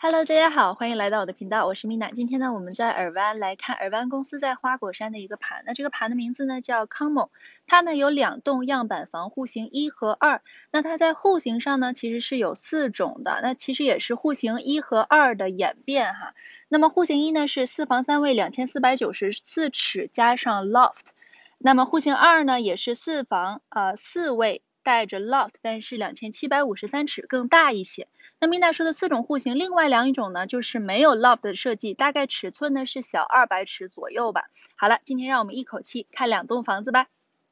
Hello，大家好，欢迎来到我的频道，我是 Mina。今天呢，我们在尔湾来看尔湾公司在花果山的一个盘。那这个盘的名字呢叫 Como， 它呢有2栋样板房，户型1和2。那它在户型上呢其实是有4种的，那其实也是户型1和2的演变哈。那么户型1呢是4房3卫2494尺加上 loft， 那么户型2呢也是4房4卫带着 loft， 但是2753尺更大一些。那 Mina 说的4种户型，另外2种呢就是没有 loft 的设计，大概尺寸呢是小200尺左右吧。好了，今天让我们一口气看2栋房子吧。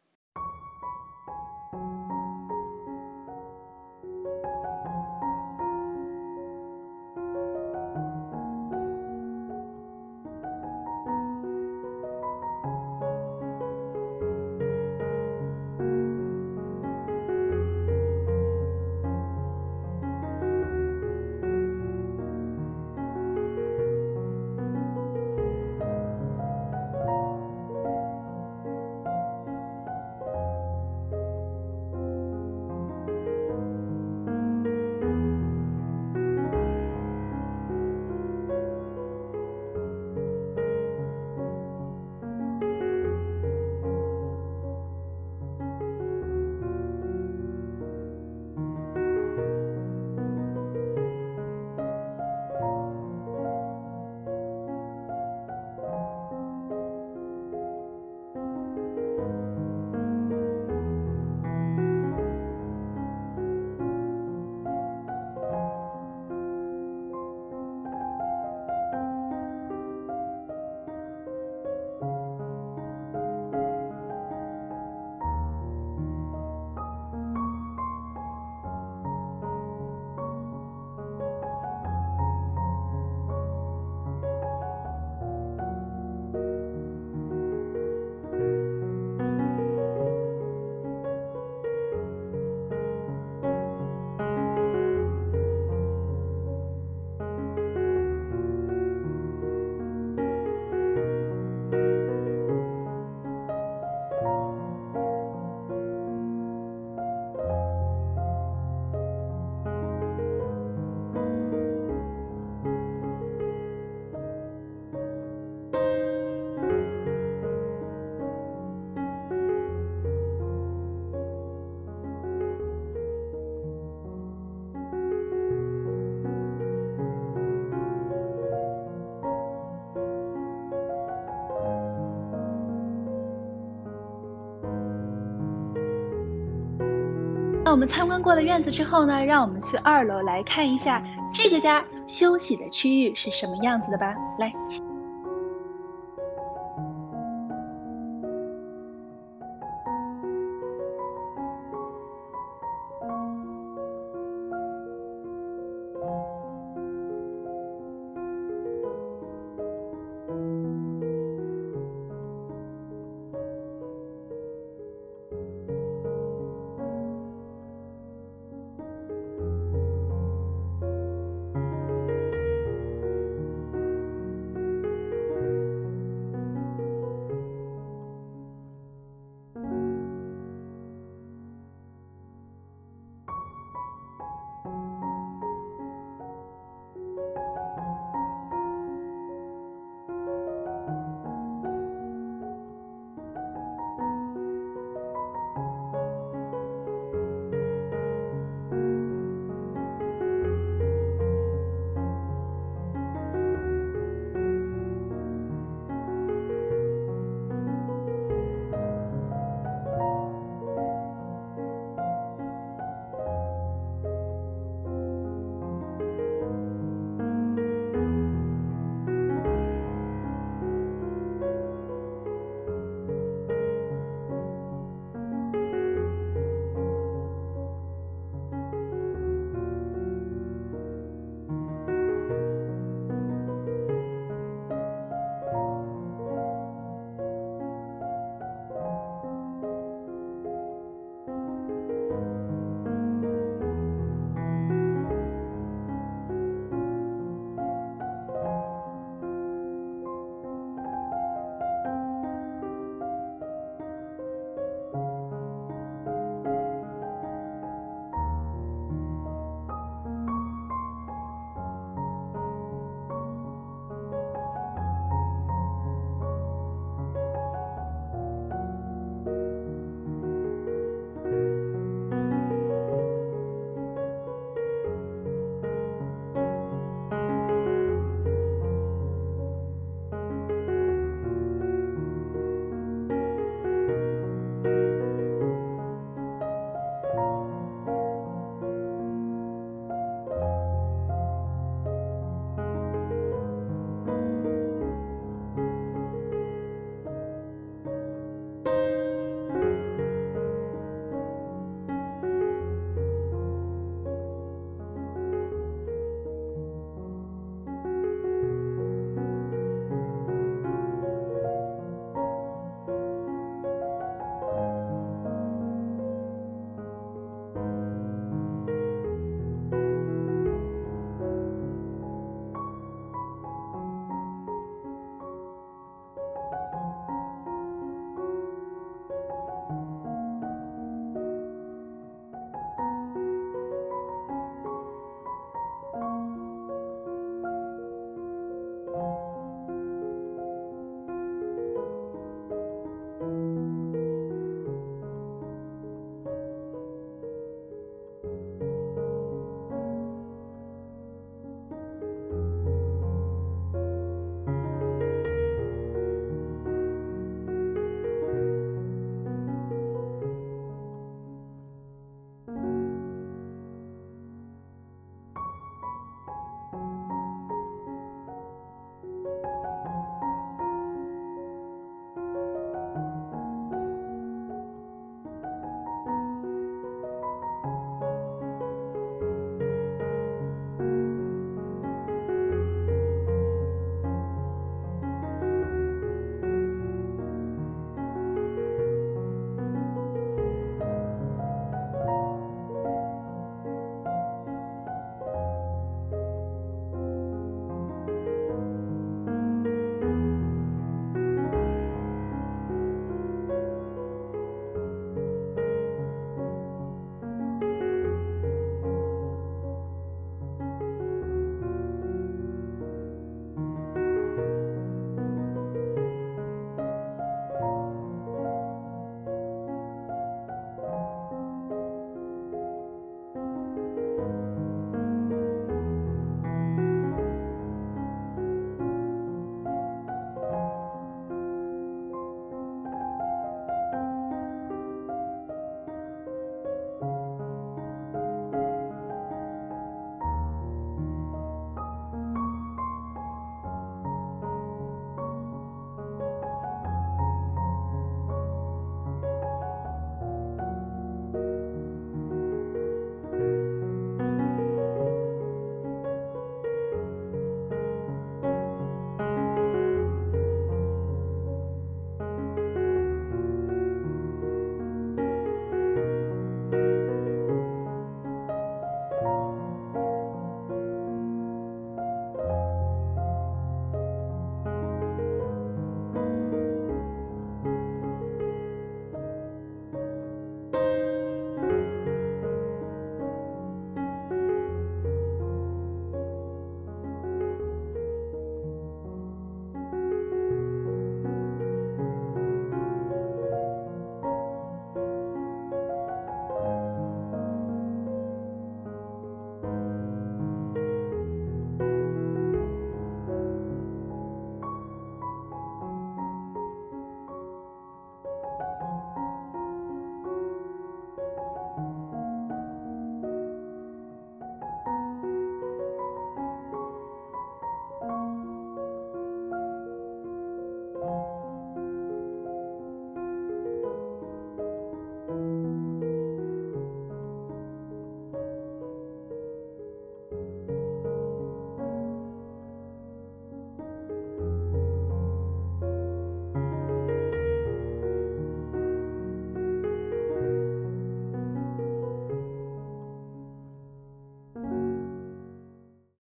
那我们参观过了院子之后呢，让我们去2楼来看一下这个家休息的区域是什么样子的吧。来，请